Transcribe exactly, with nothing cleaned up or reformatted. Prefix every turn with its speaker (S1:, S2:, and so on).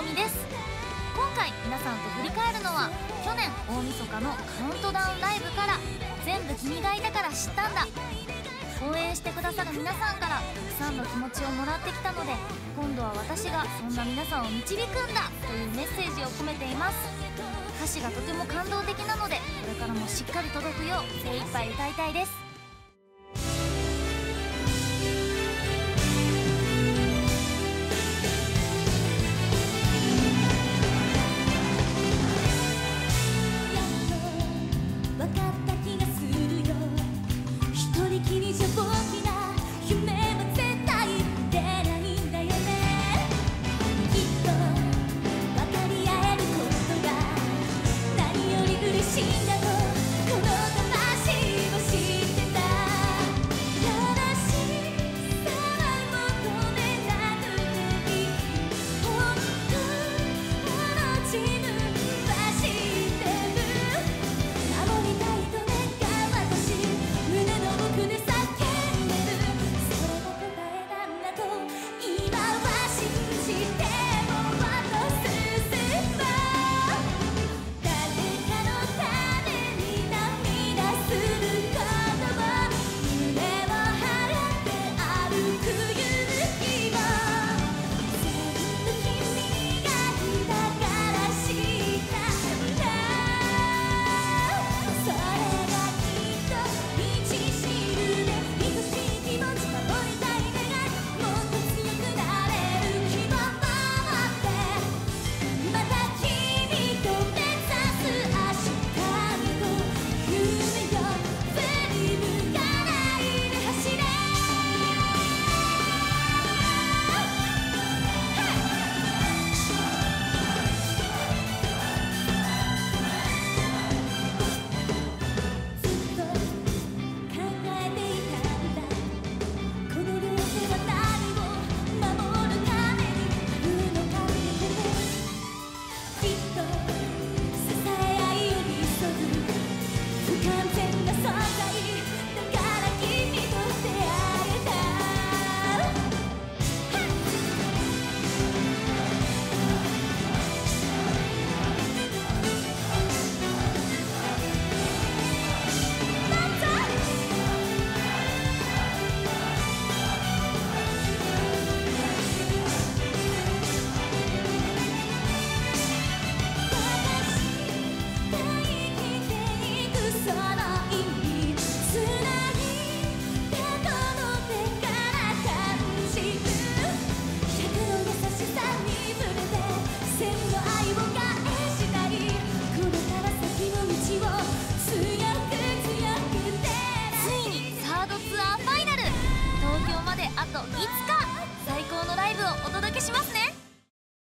S1: 美です。今回皆さんと振り返るのは去年大晦日のカウントダウンライブから全部君がいたから知ったんだ。応援してくださる皆さんからたくさんの気持ちをもらってきたので、今度は私がそんな皆さんを導くんだというメッセージを込めています。歌詞がとても感動的なので、これからもしっかり届くよう精一杯歌いたいです。あといつか最高のライブをお届けしますね。